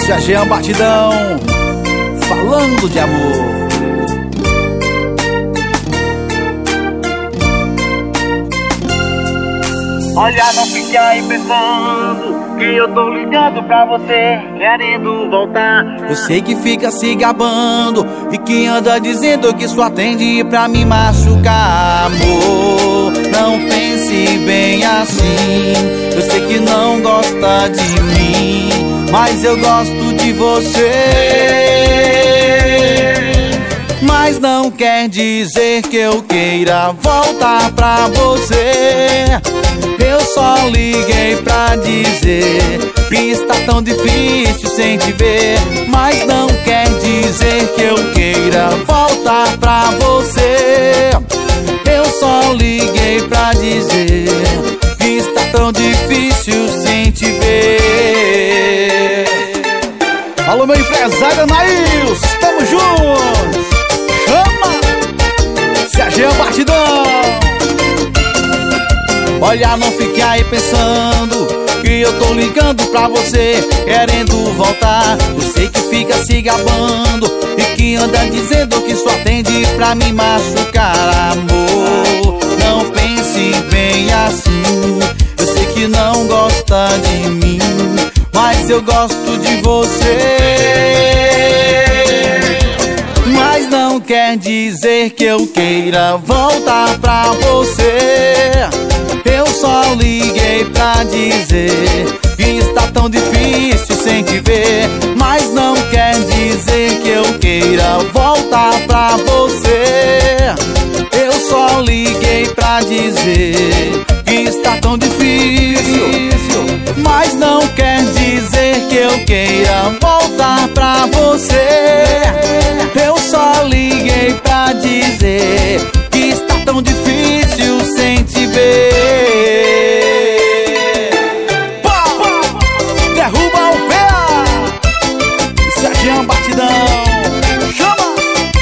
Esse é Jean Batidão, falando de amor. Olha, não fique aí pensando que eu tô ligando pra você, querendo voltar. Eu sei que fica se gabando e que anda dizendo que só atende pra me machucar. Amor, não pense bem assim. Eu sei que não gosta de mim, mas eu gosto de você. Mas não quer dizer que eu queira voltar pra você. Eu só liguei pra dizer que está tão difícil sem te ver. Mas não quer dizer que eu queira voltar pra você. Eu só liguei pra dizer que está tão difícil sem te ver. Alô, meu empresário Nails, tamo juntos. Chama! Se a Jean Batidão. Olha, não fique aí pensando que eu tô ligando pra você, querendo voltar. Eu sei que fica se gabando e que anda dizendo que só atende pra me machucar. Amor, não pense bem assim. Eu sei que não gosta de mim, mas eu gosto de você. Mas não quer dizer que eu queira voltar pra você. Eu só liguei pra dizer que está tão difícil sem te ver. Mas não quer dizer que eu queira voltar pra você. Eu só liguei pra dizer que está tão difícil. Mas não quer dizer que eu queira voltar pra você. Eu só liguei pra dizer que está tão difícil sem te ver. Derruba o pé. Isso é Jean Batidão. Chama!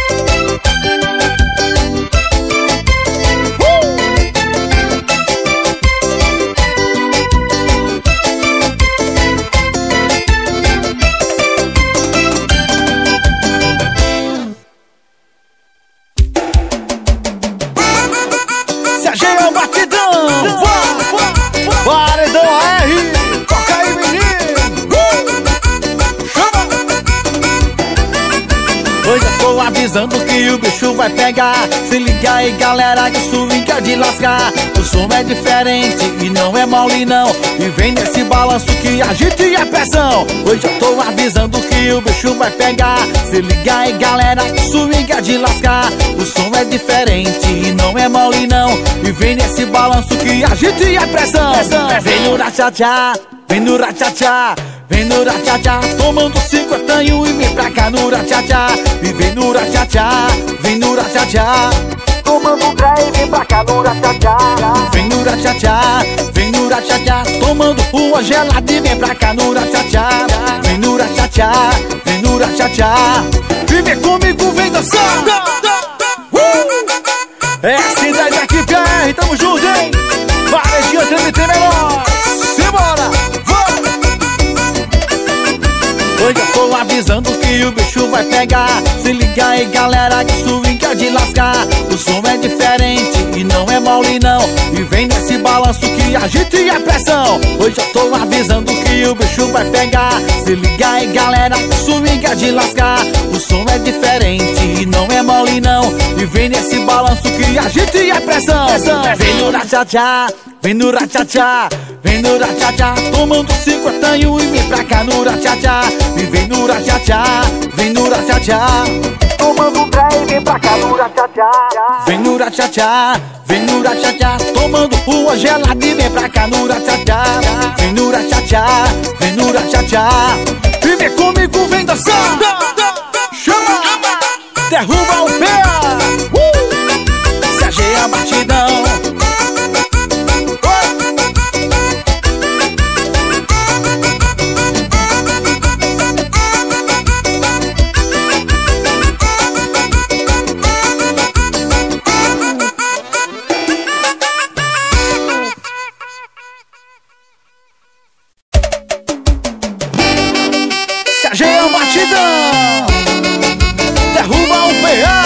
Paredão R, toca aí, menino. Chama! Hoje eu tô avisando que o bicho vai pegar. Se liga aí, galera, que o swing é de lascar. O som é diferente e não é mole não. E vem nesse balanço que agite a pressão. Hoje eu tô avisando que o bicho vai pegar. Se liga aí, galera, que o swing é de lascar. O som é diferente e não é mole não. E vem nesse balanço que agite a pressão. Vem no rachachá, vem no rachachá, vem no rachachá, tomando 50 e vem pra cá no rachachá. E vem no rachachá, vem no rachachá, Tomando trem e vem pra cá no rachachá. vem no rachachá, vem no rachachá, tomando uma gelada e vem pra cá no rachachá. Vem no rachachá, vem no rachachá, e vem comigo, vem dançar. É a cidade aqui, PR, tamo junto, hein? Varejinha TNT menor, simbora, vamos! Hoje eu tô avisando que o bicho vai pegar. Se liga aí, galera, que swing é de lascar. O som é diferente e não é mole não. E vem nesse balanço que agite a pressão. Hoje eu tô avisando que o bicho vai pegar. Se liga aí, galera, que swing é de lascar. O som é diferente e não é mole não. E vem nesse balanço que agite a pressão. Vem no rachachá, vem no rachachá, vem no rachachá, tomando 50 e vem pra cá no rachachá. E vem no rachachá, vem no rachachá, Tomando trem e vem pra cá no rachachá. vem no rachachá, vem no rachachá, tomando uma gelada e vem pra cá no rachachá. Vem no rachachá, vem no rachachá, e vem comigo, vem dançar. Chama! Derruba o pé. Se a Jean Batidão. ajeia o batidão, derruba o PA.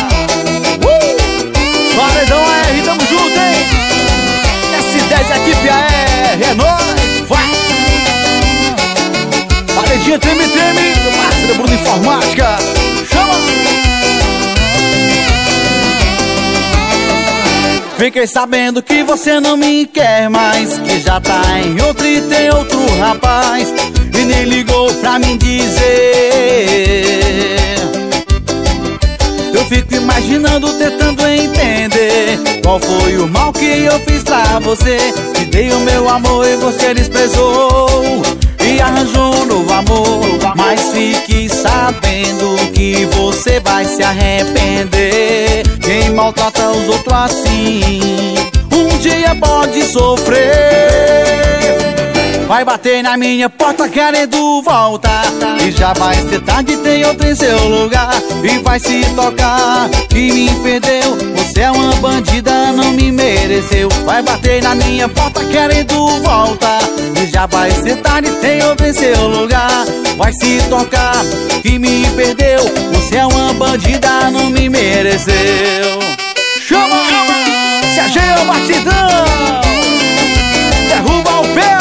Paredão AR, tamo junto, hein? S10, equipe AR, é nóis, vai! Paredinha treme, treme, meu parceiro Bruno Informática, chama! Fiquei sabendo que você não me quer mais, que já tá em outro e tem outro rapaz, e nem ligou pra me dizer. Eu fico imaginando, tentando entender qual foi o mal que eu fiz pra você. Te dei o meu amor e você desprezou e arranjou um novo amor. Mas fique sabendo que você vai se arrepender. Quem maltrata os outros assim, um dia pode sofrer. Vai bater na minha porta querendo voltar, e já vai ser tarde, tem outro em seu lugar. E vai se tocar que me perdeu, você é uma bandida, não me mereceu. Vai bater na minha porta querendo voltar, e já vai ser tarde, tem outro em seu lugar. Vai se tocar que me perdeu, você é uma bandida, não me mereceu. Chama! Se ajeia o batidão, derruba o pé.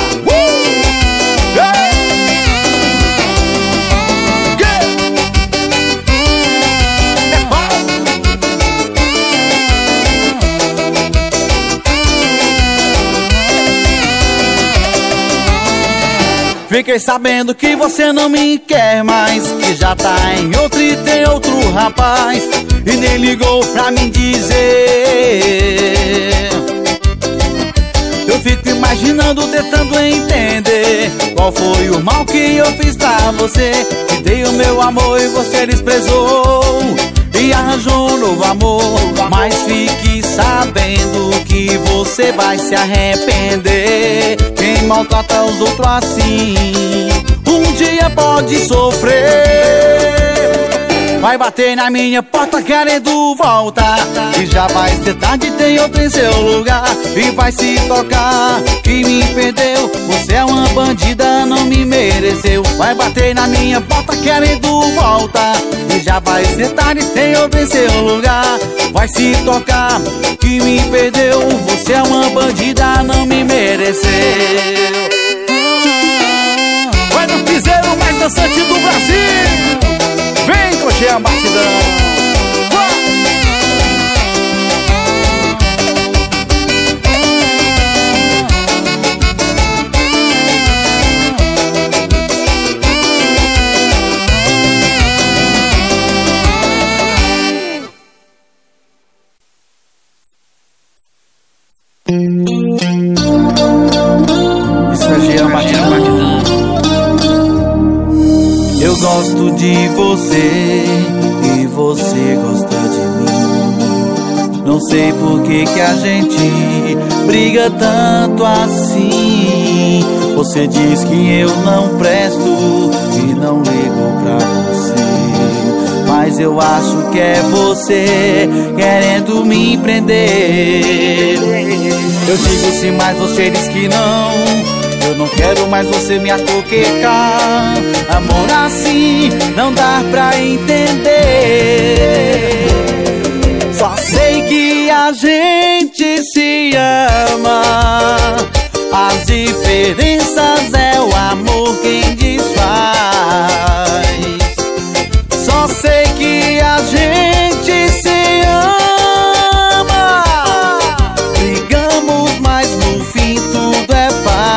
Fiquei sabendo que você não me quer mais, que já tá em outro e tem outro rapaz, e nem ligou pra me dizer. Eu fico imaginando, tentando entender qual foi o mal que eu fiz pra você. Te dei o meu amor e você desprezou e arranjou um novo amor. Mas fique sabendo que você vai se arrepender. Quem maltrata os outros assim, um dia pode sofrer. Vai bater na minha porta querendo voltar, e já vai ser tarde, tem outro em seu lugar. E vai se tocar que me perdeu, você é uma bandida, não me mereceu. Vai bater na minha porta querendo voltar, e já vai ser tarde, tem outro em seu lugar. Vai se tocar que me perdeu, você é uma bandida, não me mereceu. Vai no piseiro mais dançante do Brasil, vem coxear a batidão. Eu gosto de você e você gosta de mim. Não sei por que a gente briga tanto assim. Você diz que eu não presto e não ligo pra você, mas eu acho que é você querendo me prender. Eu digo sim, mas você diz que não. Eu não quero mais você me atoquecar. Amor assim não dá pra entender. Só sei que a gente se ama. As diferenças é o amor quem desfaz. Só sei que a gente se ama. Brigamos, mas no fim tudo é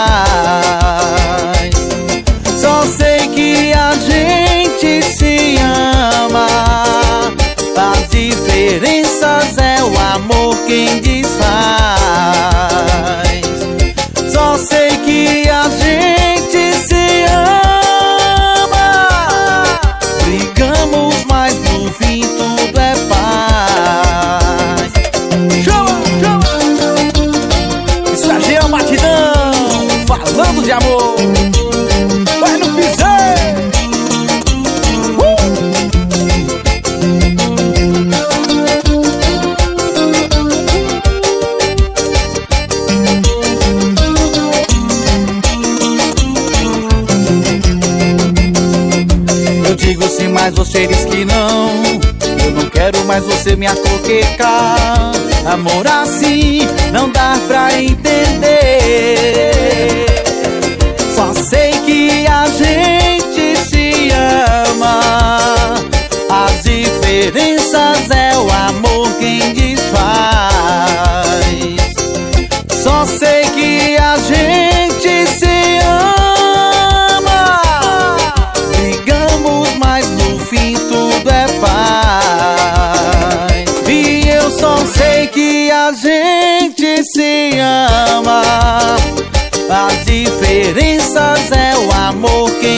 paz. Só sei que a gente se ama. As diferenças é o amor quem desfaz. Só sei que a gente mas você diz que não. Eu não quero mais você me acoquecar. Amor assim não dá pra entender. Só sei que a gente se ama. As diferenças é o amor quem desfaz. Só sei que a gente se ama. Brigamos, mas no fim tudo é paz. E eu só sei que a gente se ama. As diferenças é o amor quem